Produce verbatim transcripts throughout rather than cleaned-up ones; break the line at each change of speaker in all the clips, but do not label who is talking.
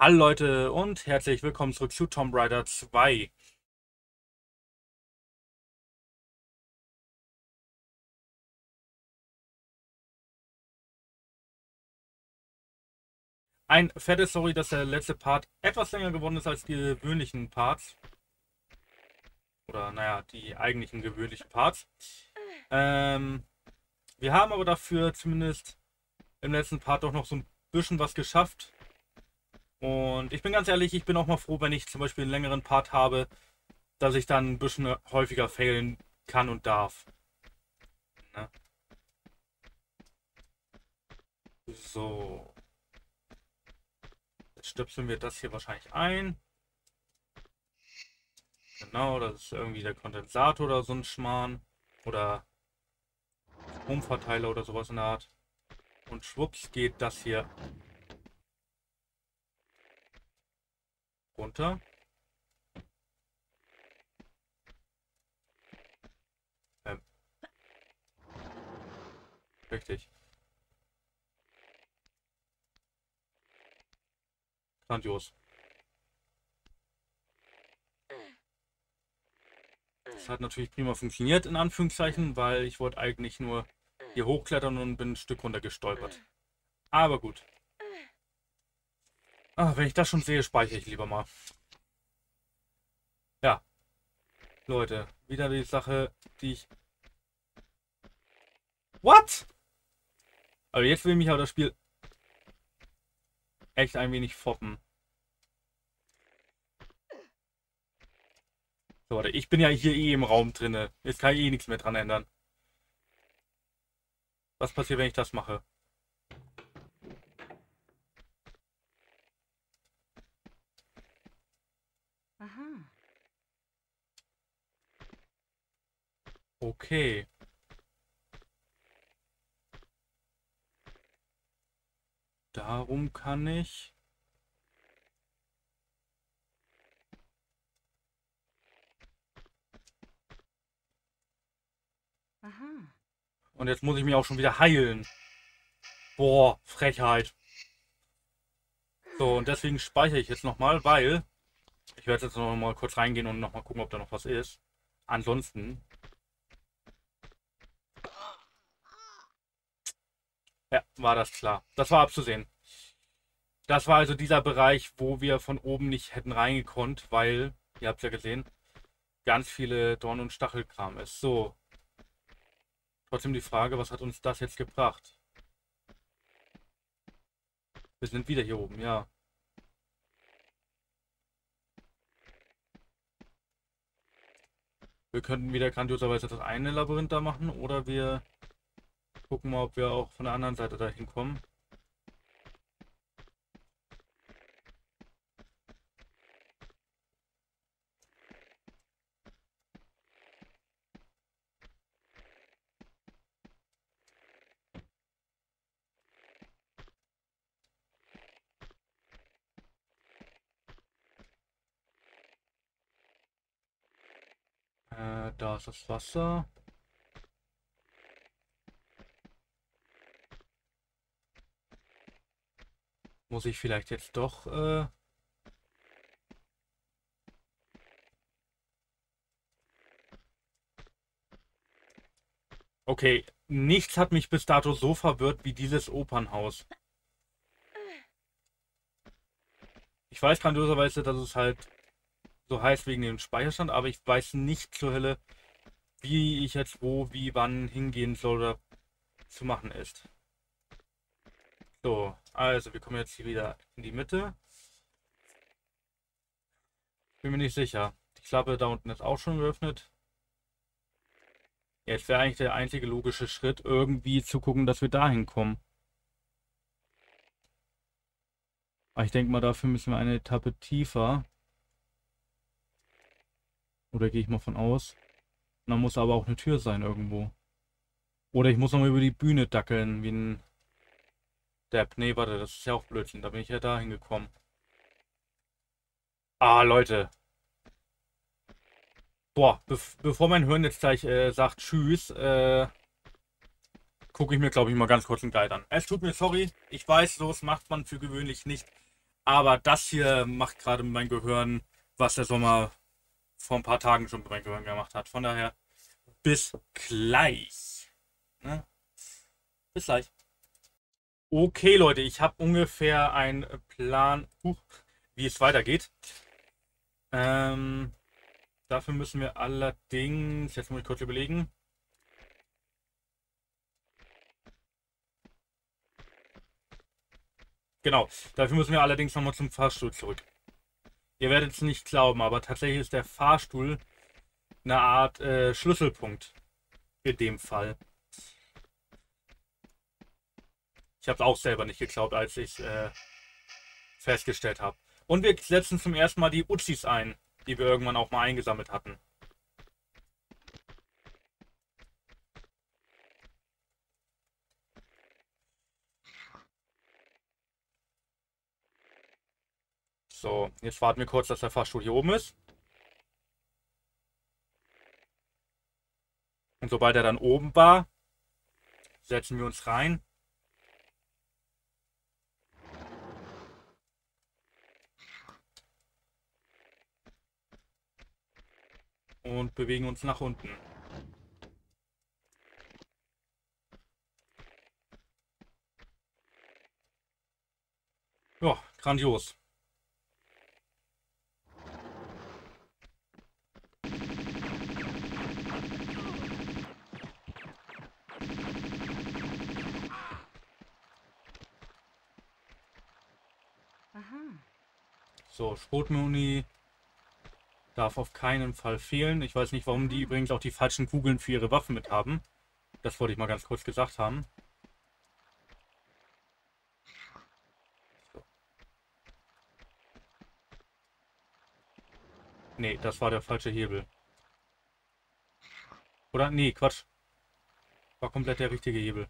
Hallo Leute und herzlich willkommen zurück zu Tomb Raider zwei. Ein fettes Sorry, dass der letzte Part etwas länger geworden ist als die gewöhnlichen Parts. Oder naja, die eigentlichen gewöhnlichen Parts. Ähm, wir haben aber dafür zumindest im letzten Part doch noch so ein bisschen was geschafft. Und ich bin ganz ehrlich, ich bin auch mal froh, wenn ich zum Beispiel einen längeren Part habe, dass ich dann ein bisschen häufiger failen kann und darf. Ne? So. Jetzt stöpseln wir das hier wahrscheinlich ein. Genau, das ist irgendwie der Kondensator oder so ein Schmarrn. Oder Stromverteiler oder sowas in der Art. Und schwupps geht das hier runter. Ähm. Richtig. Grandios. Das hat natürlich prima funktioniert, in Anführungszeichen, weil ich wollte eigentlich nur hier hochklettern und bin ein Stück runter gestolpert. Aber gut. Ah, wenn ich das schon sehe, speichere ich lieber mal. Ja. Leute, wieder die Sache, die ich... What? Also jetzt will mich aber das Spiel echt ein wenig foppen. So, warte, ich bin ja hier eh im Raum drinne. Jetzt kann ich eh nichts mehr dran ändern. Was passiert, wenn ich das mache?
Aha.
Okay. Darum kann ich...
Aha.
Und jetzt muss ich mich auch schon wieder heilen. Boah, Frechheit. So, und deswegen speichere ich jetzt nochmal, weil... Ich werde jetzt noch mal kurz reingehen und noch mal gucken, ob da noch was ist. Ansonsten... Ja, war das klar. Das war abzusehen. Das war also dieser Bereich, wo wir von oben nicht hätten reingekonnt, weil, ihr habt ja gesehen, ganz viele Dorn- und Stachelkram ist. So. Trotzdem die Frage, was hat uns das jetzt gebracht? Wir sind wieder hier oben, ja. Wir könnten wieder grandioserweise das eine Labyrinth da machen oder wir gucken mal, ob wir auch von der anderen Seite da hinkommen. Äh, da ist das Wasser. Muss ich vielleicht jetzt doch... Äh okay, nichts hat mich bis dato so verwirrt wie dieses Opernhaus. Ich weiß grandioserweise, dass es halt so heißt wegen dem Speicherstand, aber ich weiß nicht zur Hölle, wie ich jetzt wo, wie, wann hingehen soll oder zu machen ist. So, also wir kommen jetzt hier wieder in die Mitte. Bin mir nicht sicher. Die Klappe da unten ist auch schon geöffnet. Jetzt wäre eigentlich der einzige logische Schritt, irgendwie zu gucken, dass wir da hinkommen. Aber ich denke mal, dafür müssen wir eine Etappe tiefer. Oder gehe ich mal von aus. Und dann muss aber auch eine Tür sein irgendwo. Oder ich muss nochmal über die Bühne dackeln, wie ein Depp. Nee, warte, das ist ja auch Blödsinn. Da bin ich ja da hingekommen. Ah, Leute. Boah, be bevor mein Hirn jetzt gleich äh, sagt Tschüss, äh, gucke ich mir, glaube ich, mal ganz kurz einen Guide an. Es tut mir sorry. Ich weiß, sowas macht man für gewöhnlich nicht. Aber das hier macht gerade mein Gehirn, was der Sommer vor ein paar Tagen schon mit meinem Gehirn gemacht hat. Von daher, bis gleich. Ne? Bis gleich. Okay, Leute, ich habe ungefähr einen Plan, huch, wie es weitergeht. Ähm, dafür müssen wir allerdings, jetzt muss ich kurz überlegen. Genau, dafür müssen wir allerdings nochmal zum Fahrstuhl zurück. Ihr werdet es nicht glauben, aber tatsächlich ist der Fahrstuhl eine Art äh, Schlüsselpunkt in dem Fall. Ich habe es auch selber nicht geglaubt, als ich äh, festgestellt habe. Und wir setzen zum ersten Mal die Uzis ein, die wir irgendwann auch mal eingesammelt hatten. So, jetzt warten wir kurz, dass der Fahrstuhl hier oben ist. Und sobald er dann oben war, setzen wir uns rein. Und bewegen uns nach unten. Ja, grandios.
Aha.
So, Schrotmuni darf auf keinen Fall fehlen. Ich weiß nicht, warum die übrigens auch die falschen Kugeln für ihre Waffen mit haben. Das wollte ich mal ganz kurz gesagt haben. So. Nee, das war der falsche Hebel. Oder? Nee, Quatsch. War komplett der richtige Hebel.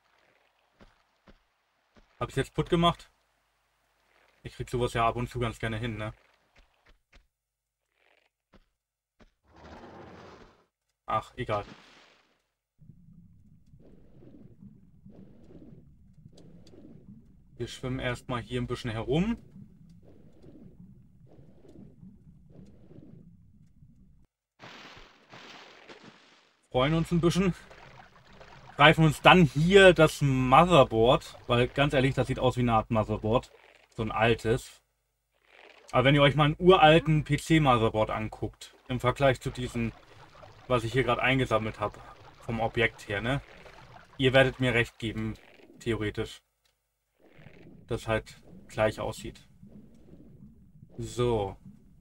Habe ich jetzt putt gemacht? Ich krieg sowas ja ab und zu ganz gerne hin, ne? Ach, egal. Wir schwimmen erstmal hier ein bisschen herum. Freuen uns ein bisschen. Greifen uns dann hier das Motherboard, weil ganz ehrlich, das sieht aus wie eine Art Motherboard. So ein altes. Aber wenn ihr euch mal einen uralten P C-Motherboard anguckt, im Vergleich zu diesem, was ich hier gerade eingesammelt habe, vom Objekt her, ne? Ihr werdet mir recht geben, theoretisch. Das halt gleich aussieht. So.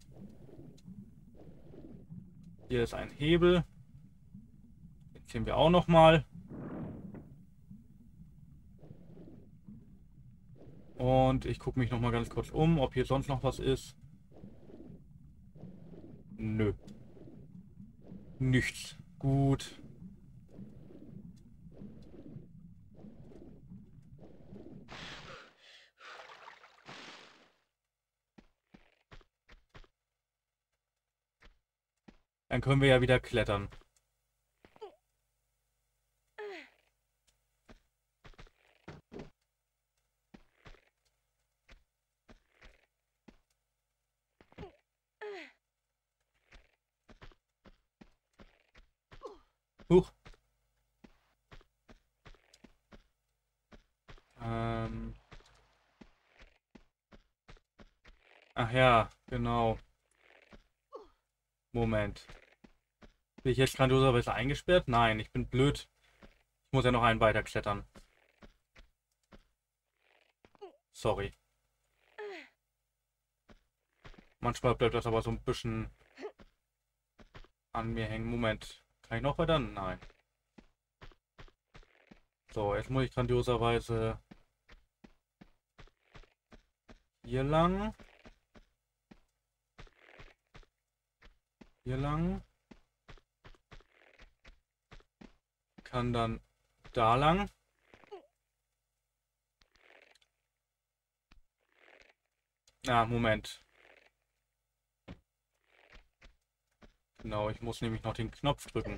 Hier ist ein Hebel. Den sehen wir auch nochmal. Und ich gucke mich noch mal ganz kurz um, ob hier sonst noch was ist. Nö. Nichts. Gut. Dann können wir ja wieder klettern. Huch. Ähm. Ach ja, genau. Moment. Bin ich jetzt grandioserweise eingesperrt? Nein, ich bin blöd. Ich muss ja noch einen weiter klettern. Sorry. Manchmal bleibt das aber so ein bisschen an mir hängen. Moment. Kann ich noch weiter? Nein. So, jetzt muss ich grandioserweise hier lang. Hier lang. Kann dann da lang. Ah, Moment. Genau, ich muss nämlich noch den Knopf drücken.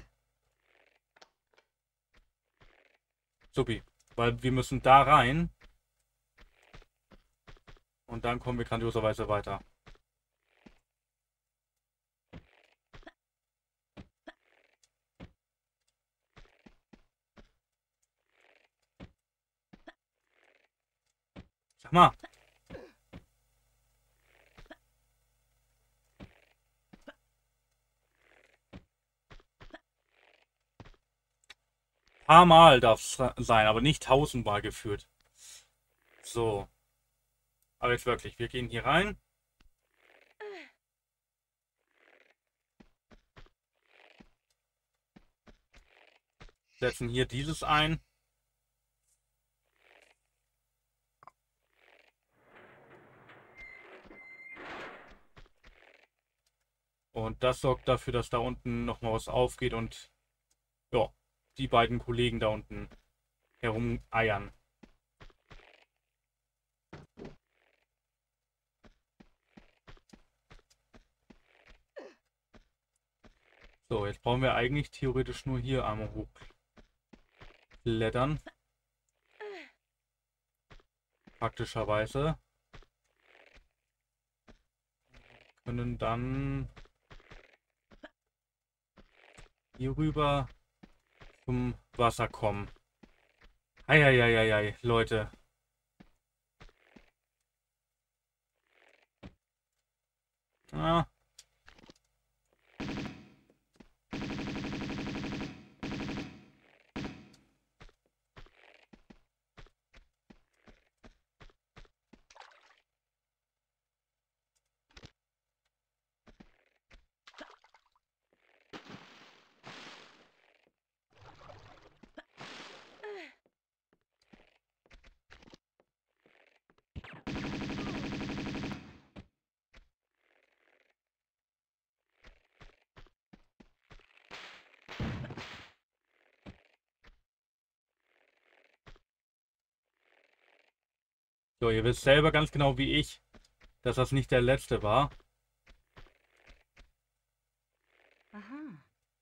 Supi. Weil wir müssen da rein. Und dann kommen wir grandioserweise weiter. Sag mal. Paar Mal darf es sein, aber nicht tausendmal geführt. So. Aber jetzt wirklich, wir gehen hier rein. Setzen hier dieses ein. Und das sorgt dafür, dass da unten nochmal was aufgeht und ja, die beiden Kollegen da unten herumeiern. So, jetzt brauchen wir eigentlich theoretisch nur hier einmal hochklettern. Praktischerweise. Können dann hier rüber zum Wasser kommen. Eieieiei, Leute. Ah. So, ihr wisst selber ganz genau wie ich, dass das nicht der letzte war.
Aha.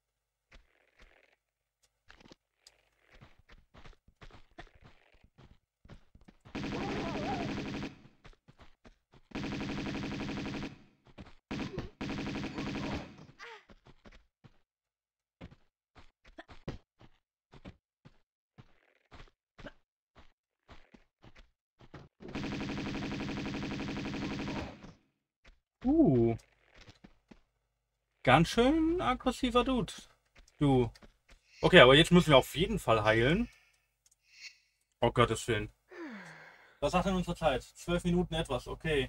Uh. Ganz schön aggressiver Dude. Du. Okay, aber jetzt müssen wir auf jeden Fall heilen. Oh Gottes Willen. Was sagt denn unsere Zeit? Zwölf Minuten etwas, okay.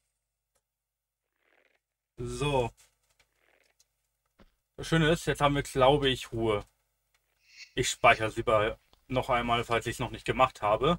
So. Das Schöne ist, jetzt haben wir, glaube ich, Ruhe. Ich speichere sie bei noch einmal, falls ich es noch nicht gemacht habe.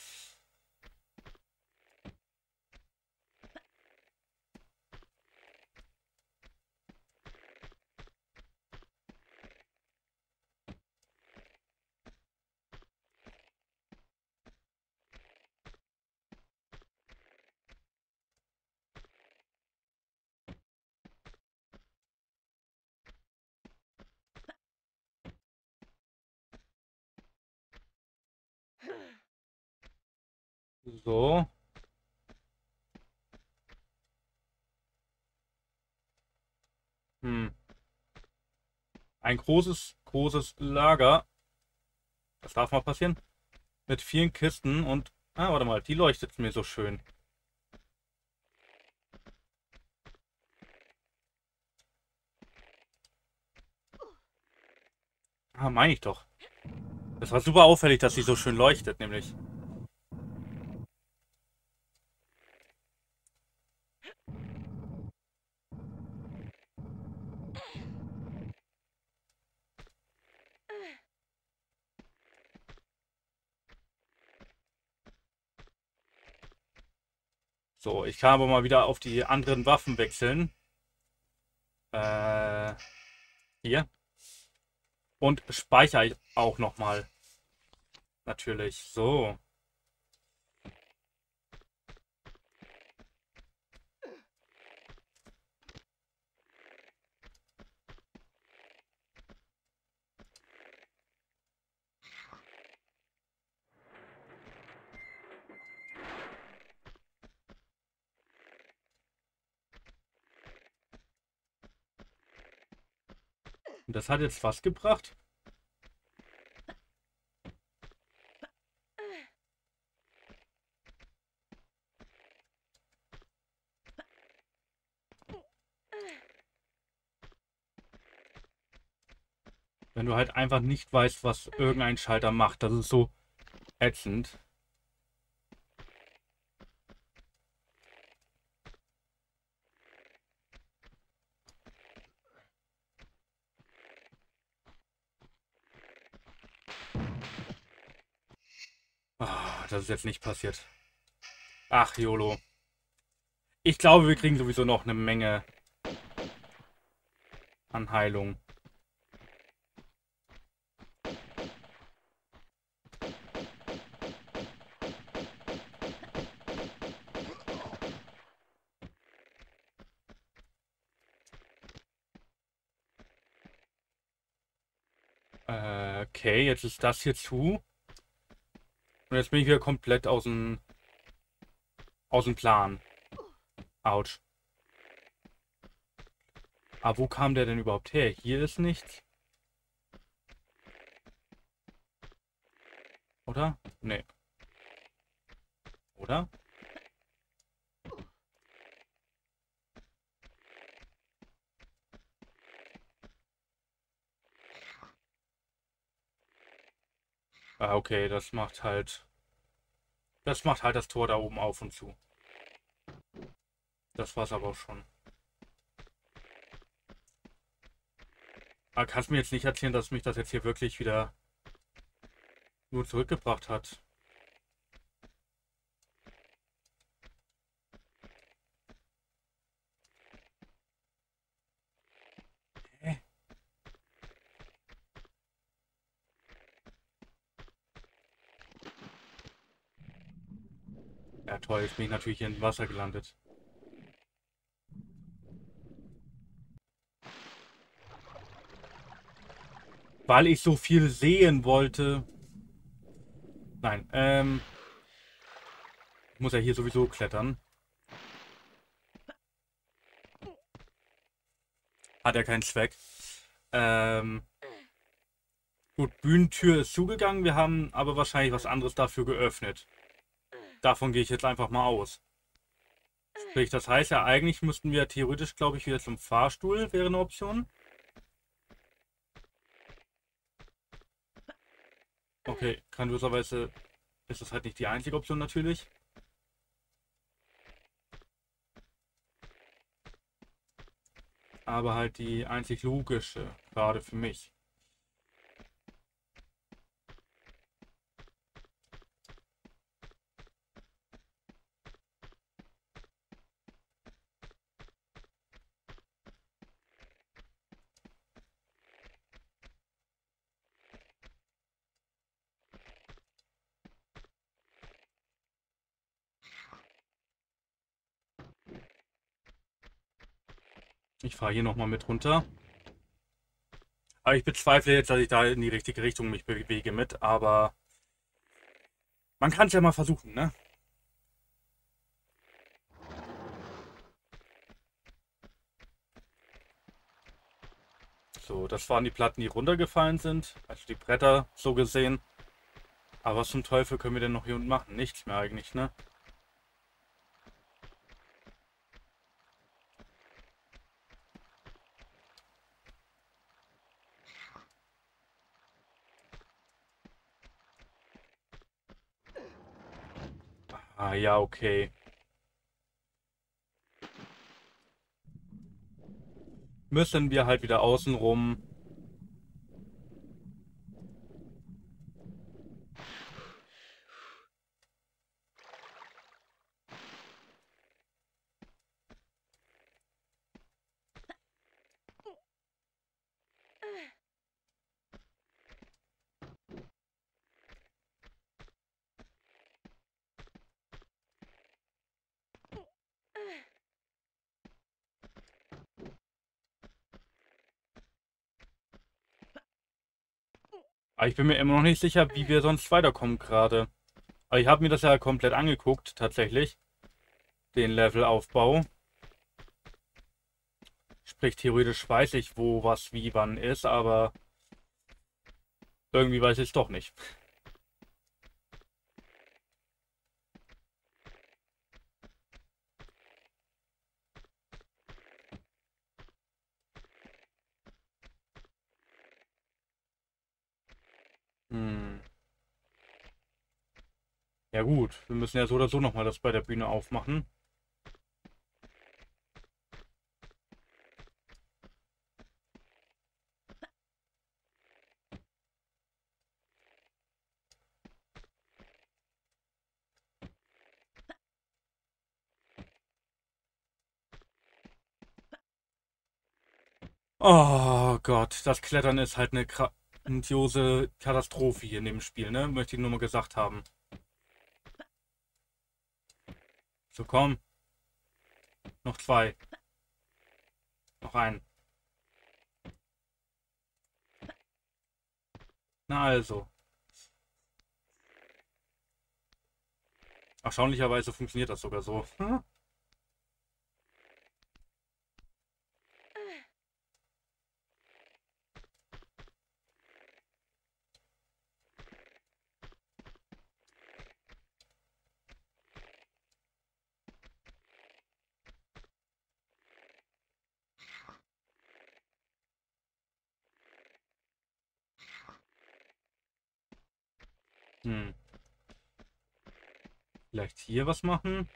So. Hm. Ein großes, großes Lager. Das darf mal passieren. Mit vielen Kisten und... Ah, warte mal, die leuchtet mir so schön. Ah, meine ich doch. Das war super auffällig, dass sie so schön leuchtet, nämlich. So, ich kann aber mal wieder auf die anderen Waffen wechseln. Äh, hier. Und speichere auch nochmal. Natürlich. So. Und das hat jetzt was gebracht? Wenn du halt einfach nicht weißt, was irgendein Schalter macht. Das ist so ätzend. Ah, das ist jetzt nicht passiert. Ach, YOLO. Ich glaube, wir kriegen sowieso noch eine Menge an Heilung. Äh, okay, jetzt ist das hier zu. Und jetzt bin ich wieder komplett aus dem, aus dem Plan. Autsch. Aber wo kam der denn überhaupt her? Hier ist nichts. Oder? Nee. Oder? Ah, okay, das macht halt... Das macht halt das Tor da oben auf und zu. Das war's aber auch schon. Aber kannst du mir jetzt nicht erzählen, dass mich das jetzt hier wirklich wieder nur zurückgebracht hat? Hä? Ja toll, jetzt bin ich natürlich hier im Wasser gelandet. Weil ich so viel sehen wollte. Nein, ähm... ich muss ja hier sowieso klettern. Hat ja keinen Zweck. Ähm... Gut, Bühnentür ist zugegangen. Wir haben aber wahrscheinlich was anderes dafür geöffnet. Davon gehe ich jetzt einfach mal aus. Sprich, das heißt ja, eigentlich müssten wir theoretisch, glaube ich, wieder zum Fahrstuhl, wäre eine Option. Okay, grandioserweise ist das halt nicht die einzige Option natürlich. Aber halt die einzig logische, gerade für mich. Ich fahre hier nochmal mit runter. Aber ich bezweifle jetzt, dass ich da in die richtige Richtung mich bewege mit, aber man kann es ja mal versuchen, ne? So, das waren die Platten, die runtergefallen sind. Also die Bretter, so gesehen. Aber was zum Teufel können wir denn noch hier unten machen? Nichts mehr eigentlich, ne? Ah, ja, okay. Müssen wir halt wieder außen rum. Aber ich bin mir immer noch nicht sicher, wie wir sonst weiterkommen gerade. Aber ich habe mir das ja komplett angeguckt, tatsächlich. Den Levelaufbau. Sprich, theoretisch weiß ich, wo was wie wann ist, aber irgendwie weiß ich es doch nicht. Hm. Ja gut, wir müssen ja so oder so nochmal das bei der Bühne aufmachen. Oh Gott, das Klettern ist halt eine grandiose Katastrophe hier in dem Spiel, ne? Möchte ich nur mal gesagt haben. So, komm. Noch zwei. Noch ein. Na also. Erstaunlicherweise funktioniert das sogar so. Hm? Hm. Vielleicht hier was machen?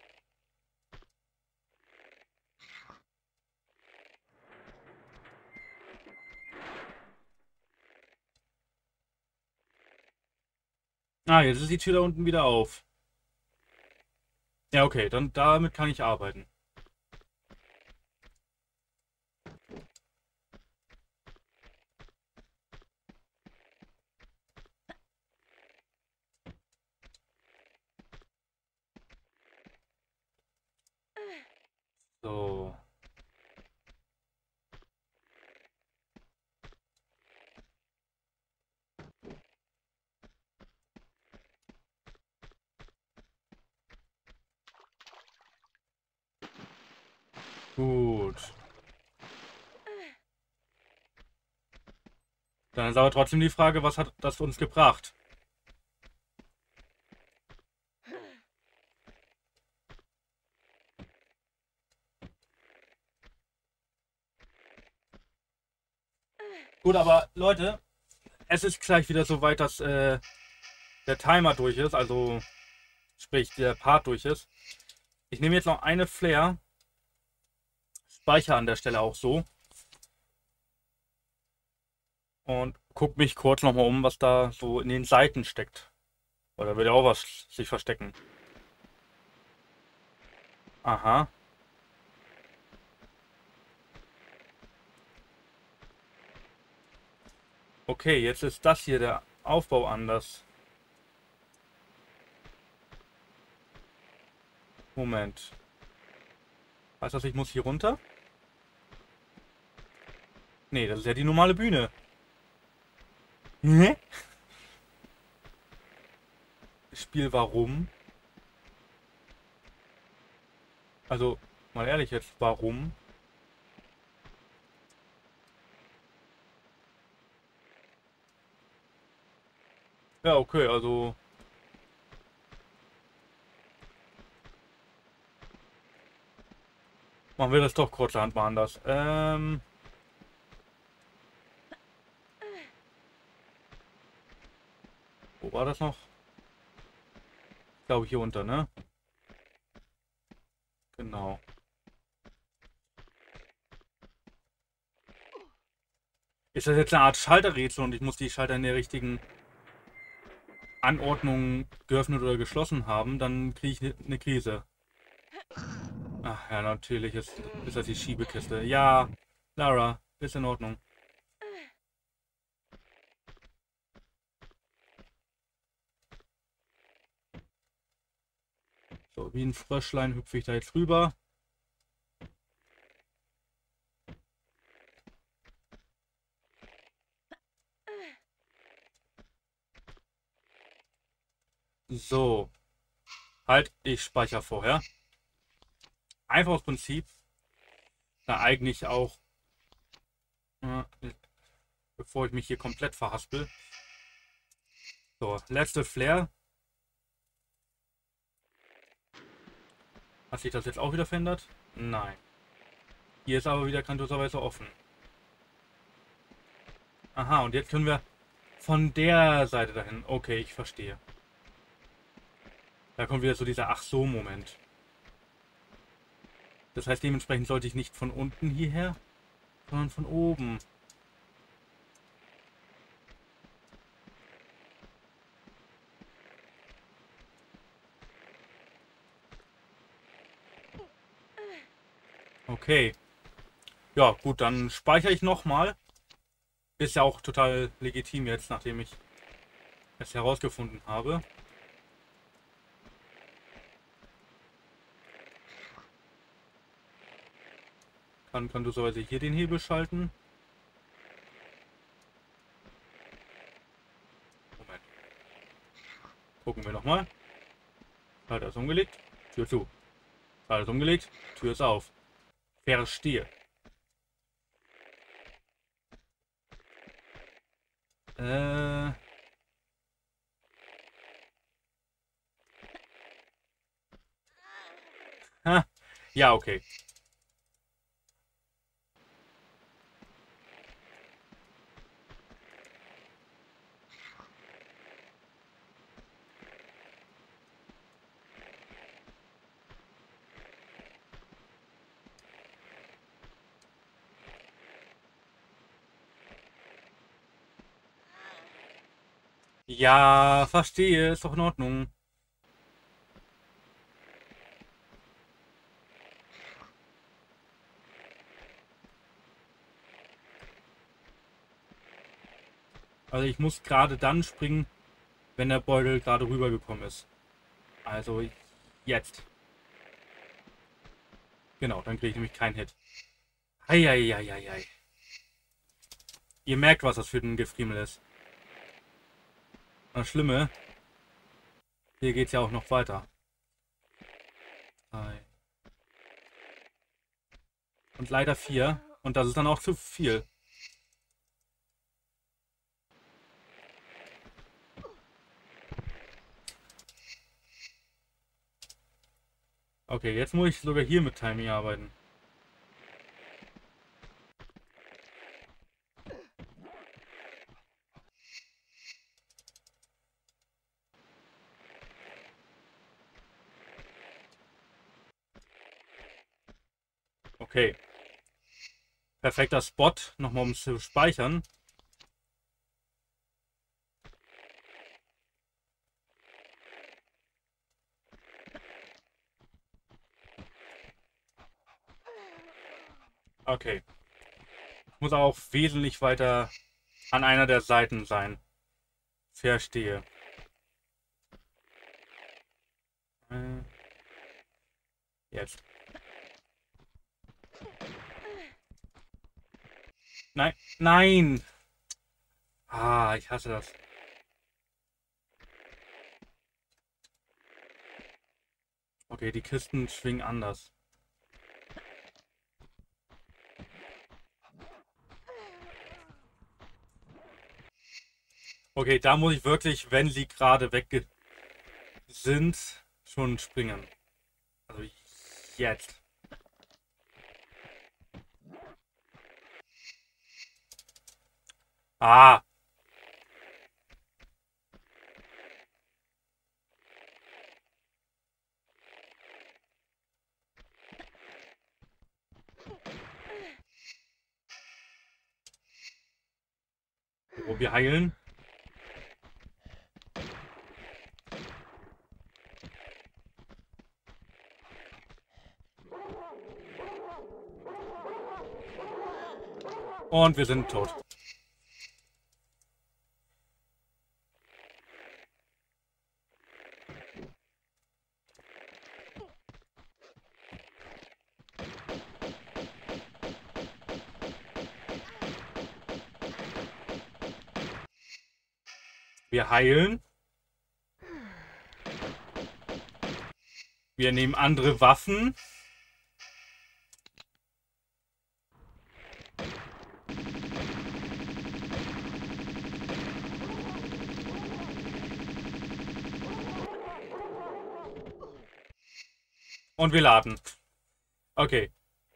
Ah, jetzt ist die Tür da unten wieder auf. Ja, okay, dann damit kann ich arbeiten. So. Gut. Dann ist aber trotzdem die Frage, was hat das uns gebracht? Gut, aber Leute, es ist gleich wieder so weit, dass äh, der Timer durch ist, also sprich der Part durch ist. Ich nehme jetzt noch eine Flare, speichere an der Stelle auch so und gucke mich kurz nochmal um, was da so in den Seiten steckt. Oder wird ja auch was sich verstecken. Aha. Okay, jetzt ist das hier der Aufbau anders. Moment. Heißt das, ich muss hier runter? Nee, das ist ja die normale Bühne. Hä? Spiel warum? Also, mal ehrlich jetzt, warum? Ja, okay, also... Machen wir das doch kurzerhand mal anders. Ähm... Wo war das noch? Ich glaube hier unter, ne? Genau. Ist das jetzt eine Art Schalterrätsel und ich muss die Schalter in der richtigen Anordnung geöffnet oder geschlossen haben, dann kriege ich eine Krise. Ach ja, natürlich ist, ist das die Schiebekiste. Ja, Lara, ist in Ordnung. So, wie ein Fröschlein hüpfe ich da jetzt rüber. So. Halt, ich speichere vorher. Einfach aus Prinzip. Da eigentlich auch Ja, bevor ich mich hier komplett verhaspel. So, letzte Flare. Hat sich das jetzt auch wieder verändert? Nein. Hier ist aber wieder kantoserweise offen. Aha, und jetzt können wir von der Seite dahin. Okay, ich verstehe. Da kommt wieder so dieser Ach-so-Moment. Das heißt, dementsprechend sollte ich nicht von unten hierher, sondern von oben. Okay. Ja, gut, dann speichere ich nochmal. Ist ja auch total legitim jetzt, nachdem ich es herausgefunden habe. Kann, kann du so hier den Hebel schalten. Moment. Gucken wir nochmal. Schalter ist umgelegt. Tür zu. Schalter ist umgelegt. Tür ist auf. Verstehe. Äh... Ha. Ja, okay. Ja, verstehe. Ist doch in Ordnung. Also ich muss gerade dann springen, wenn der Beutel gerade rübergekommen ist. Also jetzt. Genau, dann kriege ich nämlich keinen Hit. Eieieiei. Ihr merkt, was das für ein Gefriemel ist. Das Schlimme, hier geht es ja auch noch weiter. Drei. Und leider vier. Und das ist dann auch zu viel. Okay, jetzt muss ich sogar hier mit Timing arbeiten. Okay. Perfekter Spot, nochmal um es zu speichern. Okay. Muss auch wesentlich weiter an einer der Seiten sein. Verstehe. Äh, jetzt. Nein, nein! Ah, ich hasse das. Okay, die Kisten schwingen anders. Okay, da muss ich wirklich, wenn sie gerade weg sind, schon springen. Also jetzt. Ah! So, wir heilen. Und wir sind tot. Wir heilen. Wir nehmen andere Und wir laden. Okay.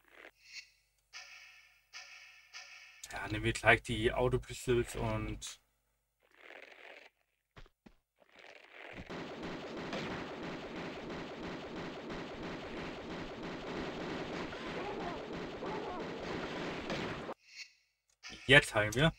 Ja, nehmen wir gleich die Autopistols und... Jetzt heilen wir.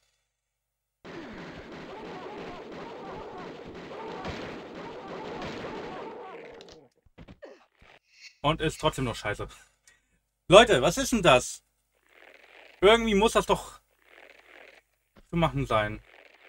Und ist trotzdem noch scheiße. Leute, was ist denn das? Irgendwie muss das doch zu machen sein.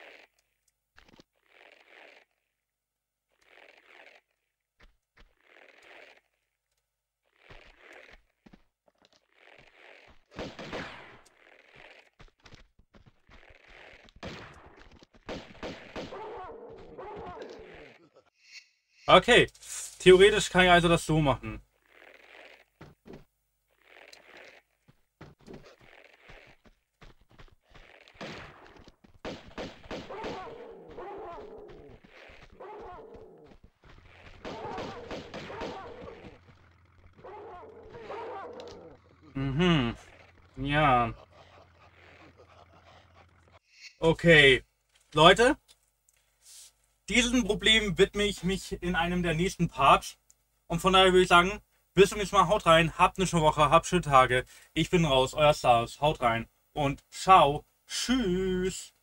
Okay, theoretisch kann ich also das so machen. Mhm. Ja. Okay. Leute, diesem Problem widme ich mich in einem der nächsten Parts. Und von daher würde ich sagen, bis zum nächsten Mal. Haut rein, habt eine schöne Woche, habt schöne Tage. Ich bin raus, euer Stars. Haut rein und ciao. Tschüss.